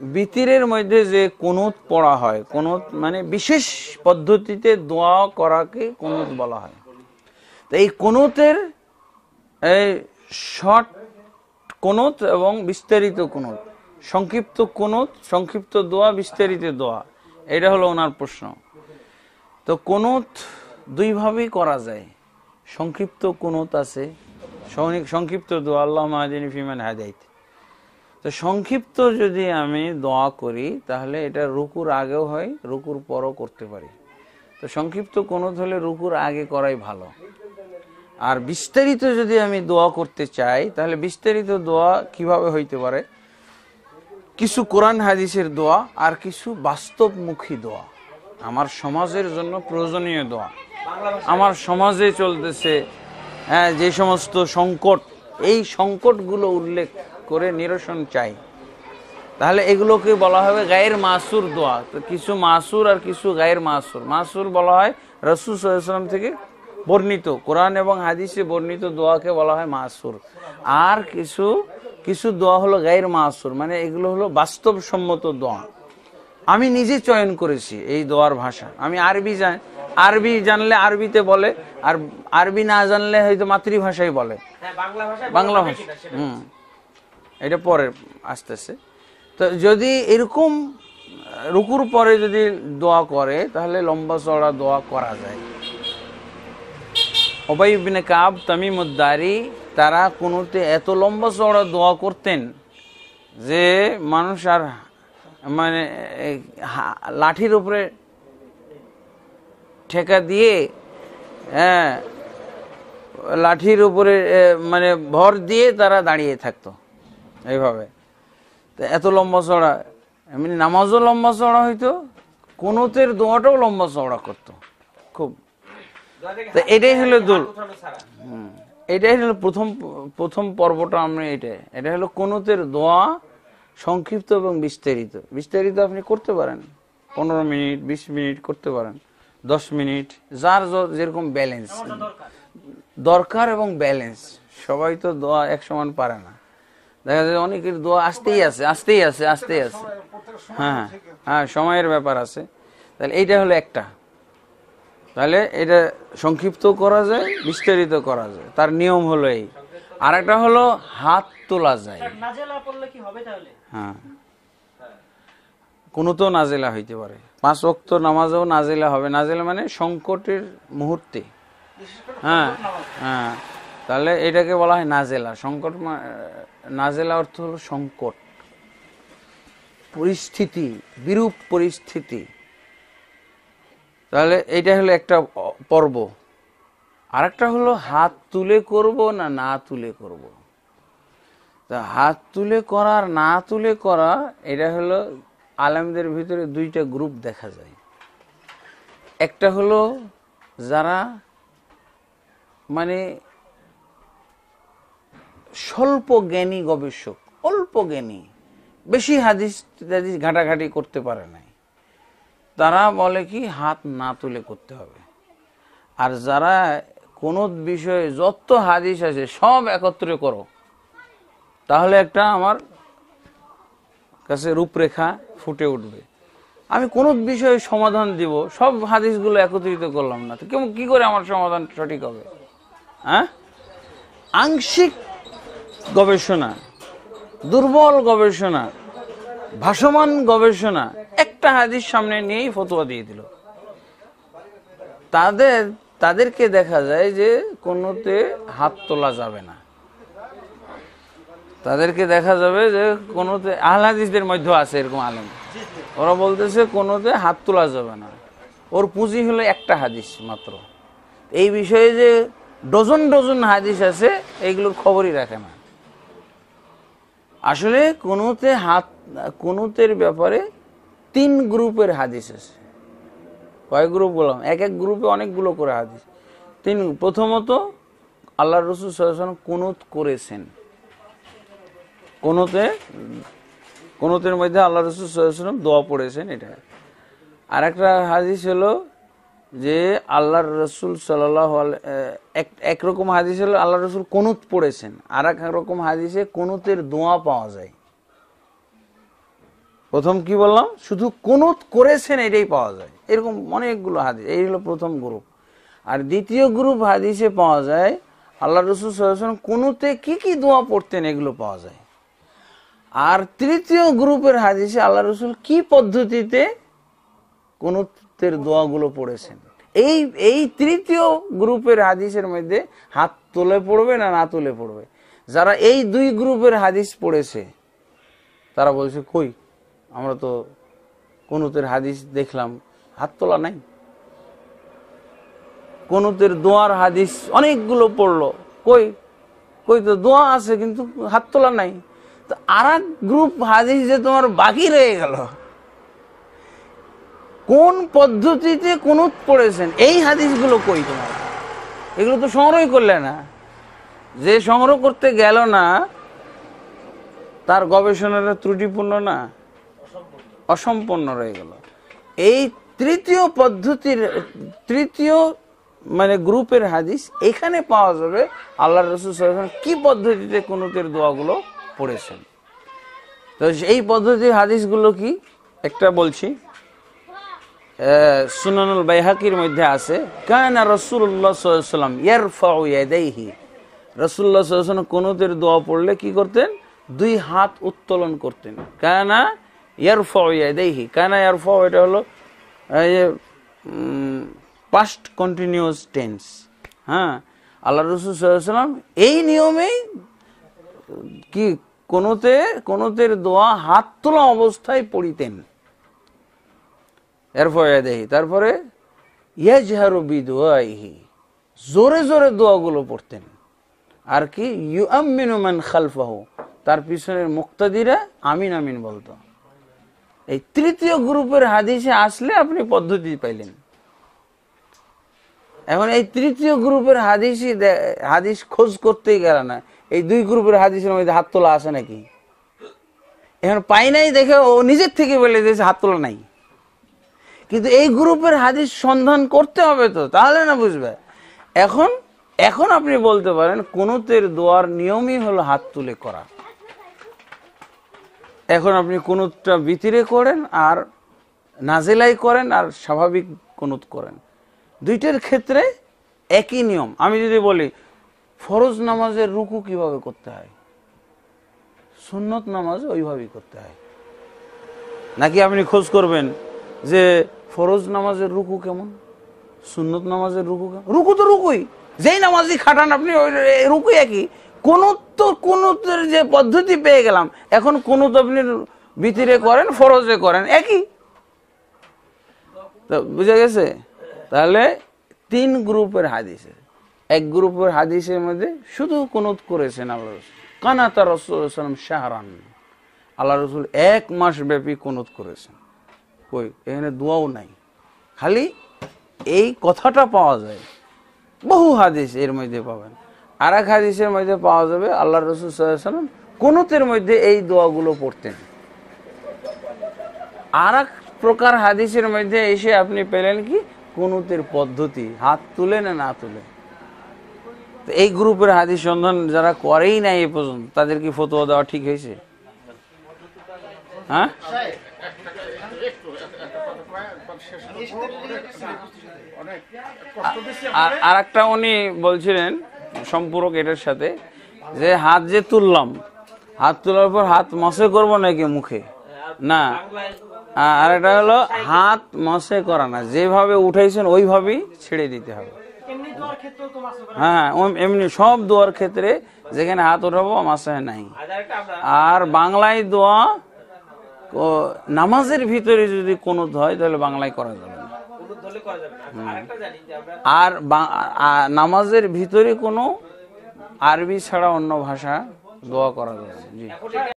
বিতিরের মধ্যে যে কুনুত পড়া হয়, কুনুত মানে বিশেষ পদ্ধতিতে দোয়া করাকে কুনুত বলা হয়। তো এই কুনুতের এই শর্ট কুনুত এবং বিস্তারিত কুনুত, সংক্ষিপ্ত কুনুত, সংক্ষিপ্ত দোয়া, বিস্তারিত দোয়া, এটা হলো ওনার প্রশ্ন। তো কুনুত দুইভাবেই করা যায়। সংক্ষিপ্ত কুনুত আছে, সংক্ষিপ্ত দোয়া, আল্লাহুম্মা আহদিনি ফিমান হাদাইত। তো সংক্ষিপ্ত যদি আমি দোয়া করি তাহলে এটা রুকুর আগেও হয়, রুকুর পরও করতে পারি। তো সংক্ষিপ্ত কুনুত হলে রুকুর আগে করাই ভালো। আর বিস্তারিত যদি আমি দোয়া করতে চাই তাহলে বিস্তারিত দোয়া কিভাবে হইতে পারে? কিছু কোরআন হাদিসের দোয়া আর কিছু বাস্তবমুখী দোয়া, আমার সমাজের জন্য প্রয়োজনীয় দোয়া। আমার সমাজে চলতেছে যে সমস্ত সংকট, এই সংকটগুলো উল্লেখ করে নিরসন চাই, তাহলে এগুলোকে বলা হবে গায়ের মাসুর দোয়া। তো কিছু মাসুর আর কিছু গায়ের মাসুর। মাসুর বলা হয় রাসূল সাল্লাল্লাহু আলাইহি ওয়াসাল্লাম থেকে বর্ণিত, কোরআন এবং হাদিসে বর্ণিত দোয়াকে বলা হয় মাসুর। আর কিছু কিছু দোয়া হলো গায়ের মাসুর, মানে এগুলো হলো বাস্তবসম্মত দোয়া। আমি নিজে চয়ন করেছি এই দোয়ার ভাষা। আমি আরবি জানলে আরবিতে বলে, আর আরবি না জানলে হয়তো মাতৃভাষায় বলে, বাংলা ভাষা। এটা পরে আসতেছে। তো যদি এরকম রুকুর পরে যদি দোয়া করে তাহলে লম্বা চড়া দোয়া করা যায়। উবাই ইবনে কাব, তামিম উদ-দারি, তারা কুনুতে এত লম্বা চড়া দোয়া করতেন যে মানুষ আর মানে লাঠির উপরে ঠেকা দিয়ে, লাঠির উপরে মানে ভর দিয়ে তারা দাঁড়িয়ে থাকতো এইভাবে। তো এত লম্বা চড়া, এমনি নামাজও লম্বা চড়া হইতো, কুনুতের দোয়াটাও লম্বা চড়া করতো খুব। তো এটাই হলো এটাই হলো প্রথম পর্বটা। আমরা এটা হলো কুনুতের দোয়া, সংক্ষিপ্ত এবং বিস্তারিত। বিস্তারিত আপনি করতে পারেন 15 মিনিট, 20 মিনিট করতে পারেন, 10 মিনিট, যার যেরকম ব্যালেন্স দরকার এবং ব্যালেন্স। সবাই তো দোয়া এক সমান পারে না, দেখা যায় অনেকের দোয়া আসতেই আছে। হ্যাঁ, সময়ের ব্যাপার আছে। তাহলে এইটা হলো একটা। তাহলে এটা সংক্ষিপ্ত করা যায়, বিস্তারিত করা যায়, তার নিয়ম হলো এই। আর একটা হলো হাত তোলা যায়। হ্যাঁ, কোনো তো নাজেলা হইতে পারে, 5 ওয়াক্ত নামাজও নাজেলা হবে। নাজেলা মানে সংকটের মুহূর্তে। হ্যাঁ, তাহলে এটাকে বলা হয় নাজেলা। সংকট, নাজেলা অর্থ হলো সংকট, পরিস্থিতি, বিরূপ পরিস্থিতি। তাহলে এইটা হলো একটা পর্ব। আর একটা হলো হাত তুলে করব না তুলে করব। তা হাত তুলে করা আর না তুলে করা, এটা হলো আলেমদের ভিতরে দুইটা গ্রুপ দেখা যায়। একটা হলো যারা মানে স্বল্প জ্ঞানী গবেষক, অল্প জ্ঞানী, বেশি হাদিস ঘাটাঘাটি করতে পারে নাই, তারা বলে কি হাত না তুলে করতে হবে। আর যারা কোন বিষয়ে যত হাদিস আছে সব একত্রে করো, তাহলে একটা আমার কাছে রূপরেখা ফুটে উঠবে। আমি কোন বিষয়ে সমাধান দিব, সব হাদিসগুলো একত্রিত করলাম না, তো কি করে আমার সমাধান সঠিক হবে? আংশিক গবেষণা, দুর্বল গবেষণা, ভাসমান গবেষণা, একটা হাদিস সামনে নিয়েই ফতোয়া দিয়ে দিল। তাদেরকে দেখা যায় যে কোনোতে হাত তোলা যাবে না। তাদেরকে দেখা যাবে যে কোনোতে, আহলে হাদিসদের মধ্যে আছে এরকম আলেম, ওরা বলতেছে কোনোতে হাত তোলা যাবে না। ওর পুঁজি হলো একটা হাদিস মাত্র। এই বিষয়ে যে ডজন ডজন হাদিস আছে এইগুলোর খবরই রাখে না। আসলে কুনুতের ব্যাপারে 3 গ্রুপের হাদিস আছে। কয় গ্রুপ বললাম? এক গ্রুপে অনেকগুলো করে হাদিস। প্রথমত আল্লাহর রাসূল সাল্লাল্লাহু আলাইহি ওয়াসাল্লাম কুনুত করেছেন। কুনুতের মধ্যে আল্লাহর রাসূল সাল্লাল্লাহু আলাইহি ওয়াসাল্লাম দোয়া পড়েছেন, এটা। আর একটা হাদিস হলো যে আল্লাহর রাসূল সাল্লাল্লাহু আলাইহি, একরকম হাদিস হলো আল্লাহর রাসূল কুনুত পড়েছেন, আর এক রকম হাদিসে কুনুতের দোয়া পাওয়া যায়। প্রথম কি বললাম, শুধু কুনুত করেছেন এটাই পাওয়া যায়, এরকম অনেকগুলো হাদিস। এই হলো প্রথম গ্রুপ। আর দ্বিতীয় গ্রুপ হাদিসে পাওয়া যায় আল্লাহ রাসূল সাল্লাল্লাহু আলাইহি ওয়াসাল্লাম কুনুতে কি কি দোয়া পড়তেন, এগুলো পাওয়া যায়। আর তৃতীয় গ্রুপের হাদিসে আল্লাহ রাসূল কি পদ্ধতিতে কুনুতের দোয়াগুলো পড়েছেন। এই এই তৃতীয় গ্রুপের হাদিসের মধ্যে হাত তুলে পড়বে না না তুলে পড়বে। যারা এই দুই গ্রুপের হাদিস পড়েছে তারা বলছে, কই আমরা তো কুনুতের হাদিস দেখলাম, হাত তোলা নাই। কুনুতের দোয়ার হাদিস অনেকগুলো পড়লো, কই কই তো দোয়া আছে কিন্তু হাত তোলা নাই। তো আর এক গ্রুপ হাদিস যে তোমার বাকি রয়ে গেল, কোন পদ্ধতিতে কুনুত পড়েছেন এই হাদিসগুলো কই তোমার? এগুলো তো সংগ্রহ করলে না। যে সংগ্রহ করতে গেল না তার গবেষণাটা ত্রুটিপূর্ণ না, অসম্পন্ন রয়ে গেল। এই তৃতীয় পদ্ধতির তৃতীয় মানে গ্রুপের হাদিস এখানে পাওয়া যাবে আল্লাহ রাসূল সাল্লাল্লাহু আলাইহি ওয়াসাল্লাম কি পদ্ধতিতে কুনুতের দোয়াগুলো পড়েছেন। তো এই পদ্ধতির হাদিসগুলো কি, একটা বলছি, সুনানুল বাইহাকির মধ্যে আছে, কানা রাসূলুল্লাহ সাল্লাল্লাহু আলাইহি ওয়াসাল্লাম ইয়ারফাউ ইয়াদাইহি, রাসূলুল্লাহ সাল্লাল্লাহু আলাইহি ওয়াসাল্লাম কুনুতের দোয়া পড়লে কি করতেন, দুই হাত উত্তোলন করতেন। কানা ইয়ারফাউ ইয়াদাইহি, কানা ইয়ারফাউ এটা হলো পাস্ট কন্টিনিউয়াস টেন্স। হ্যাঁ, আল্লাহ রাসূল সাল্লাল্লাহু আলাইহি ওয়াসাল্লাম এই নিয়মেই কি কুনুতের দোয়া হাত তোলা অবস্থায় পড়িতেন। তারপরে ইয়াজহারু বিদুআইহি, জোরে জোরে দোয়াগুলো পড়তেন। আর কি ইউআমিনু মান খালফাহু, তার পিছনের মুক্তাদিরা আমিন আমিন বলতো। এই তৃতীয় গ্রুপের হাদিসে আসলে আপনি পদ্ধতি পাইলেন। এখন এই তৃতীয় গ্রুপের হাদিস খোঁজ করতেই গেল না, এই দুই গ্রুপের হাদিসের মধ্যে হাত তোলা আছে নাকি, এখন পাই নাই দেখে ও নিজের থেকে বলে দিয়েছে হাত তোলা নাই। কিন্তু এই গ্রুপের হাদিস সন্ধান করতে হবে তো, তাহলে না বুঝবে। এখন আপনি বলতে পারেন কুনুতের দোয়ার নিয়মই হলো হাত তুলে করা। এখন আপনি কুনুতটা ভিতরে করেন আর নাজেলাই করেন আর স্বাভাবিক কুনুত করেন, দুইটার ক্ষেত্রে একই নিয়ম। আমি যদি বলি ফরজ নামাজের রুকু কিভাবে করতে হয়, সুন্নত নামাজে ওইভাবেই করতে হয়, নাকি আপনি খোঁজ করবেন যে ফরজ নামাজের রুকু কেমন, সুন্নত নামাজের রুকু কেমন? রুকু তো রুকুই, যেই নামাজই খাটান আপনি রুকু একই। কুনুতের যে পদ্ধতি পেয়ে গেলাম, এখন কুনুত আপনি ভিতরে করেন ফরজে করেন একই। তো বুঝা গেছে? তাহলে তিন গ্রুপের হাদিস, এক গ্রুপের হাদিসের মধ্যে শুধু কুনুত করেছেন আল্লাহ রাসূল, কানাতা রাসূলুল্লাহ সাল্লাল্লাহু আলাইহি ওয়াসাল্লাম শাহরান, আল্লাহ রাসূল 1 মাস ব্যাপী কুনুত করেছেন। কই এখানে দোয়াও নাই, খালি এই কথাটা পাওয়া যায়। বহু হাদিস এর মধ্যে পাবেন। আর এক হাদিসের মধ্যে পাওয়া যাবে আল্লাহ রাসূল সাল্লাল্লাহু আলাইহি ওয়াসাল্লাম কুনুতের মধ্যে এই দোয়াগুলো পড়তেন। আর এক প্রকার হাদিসের মধ্যে এসে আপনি পেলেন কি কুনুতের পদ্ধতি, হাত তুলে না তুলে। এই গ্রুপের হাদিস সন্ধান যারা করেই নাই এ পর্যন্ত, তাদের কি ফতোয়া দেওয়া ঠিক হয়েছে? হ্যাঁ, আর একটা উনি বলছিলেন সম্পূরক এটার সাথে, যে হাত যে তুললাম, হাত তোলার পর হাত মসে করবো নাকি মুখে না, আর এটা হলো হাত মসে করা না, যেভাবে উঠাইছেন ওইভাবেই ছেড়ে দিতে হবে। হ্যাঁ, এমনি সব দোয়ার ক্ষেত্রে যেখানে হাত উঠাবো মাসে নাই। আর বাংলায় দোয়া নামাজের ভিতরে যদি কুনুত হয় তাহলে বাংলায় করা যাবে না। আর নামাজের ভিতরে কোনো আরবি ছাড়া অন্য ভাষা দোয়া করা যাবে। জি।